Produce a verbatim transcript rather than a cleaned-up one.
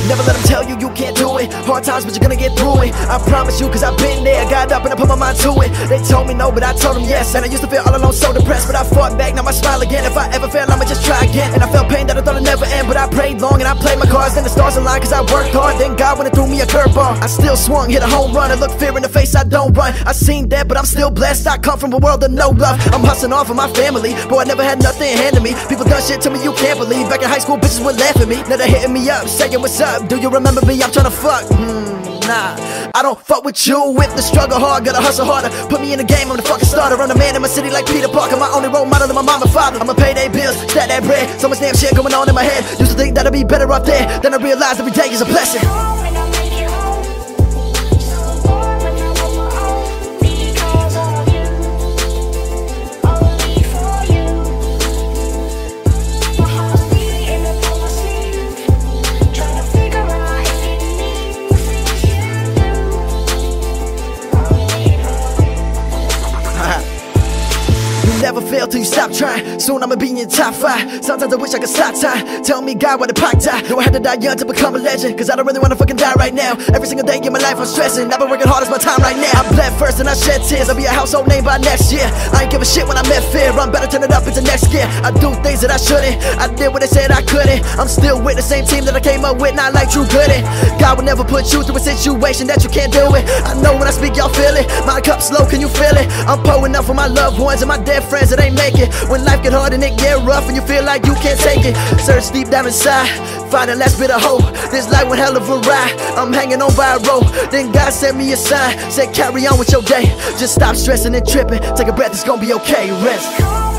Never let them tell you you can't do it. Hard times, but you're gonna get through it. I promise you, cause I've been there. Got up and I put my mind to it. They told me no, but I told them yes. And I used to feel all alone, so depressed, but I fought back, now I smile again. If I ever fail, I'ma just try again. And I felt pain that I thought I'd never end, but I prayed long and I played my cards. Then the stars aligned, cause I worked hard. Then God went and threw me a curveball. I still swung, hit a home run, and looked fear in the face, I don't run. I seen that, but I'm still blessed. I come from a world of no love. I'm hustling off of my family, boy, I never had nothing handed me. People done shit to me you can't believe. Back in high school, bitches would laugh at me. Now they're hitting me up, saying what's up. Do you remember me? I'm tryna fuck. Hmm, nah, I don't fuck with you. If the struggle hard, gotta hustle harder. Put me in the game, I'm the fucking starter. I'm the man in my city like Peter Parker. My only role model is my mama and father. I'ma pay their bills, stack that bread. So much damn shit going on in my head. Used to think that I'd be better up there. Then I realized every day is a blessing. Never fail till you stop trying. Soon I'ma be in your top five. Sometimes I wish I could stop time. Tell me God why the pack die. No, I had to die young to become a legend, cause I don't really wanna fucking die right now. Every single day in my life I'm stressing. I've been working hard as my time right now. I bled first and I shed tears. I'll be a household name by next year. I ain't give a shit when I met fear. I'm better turn it up into next gear. I do things that I shouldn't. I did what they said I couldn't. I'm still with the same team that I came up with, not like Drew Gooden. God will never put you through a situation that you can't do it. I know when I speak y'all feel it. My cup's low, can you feel it? I'm pouring up for my loved ones and my dead friends that ain't make it. When life get hard and it get rough and you feel like you can't take it, search deep down inside, find the last bit of hope. This life one hell of a ride, I'm hanging on by a rope. Then God sent me a sign, said carry on with your day. Just stop stressing and tripping, take a breath, it's gonna be okay, rest.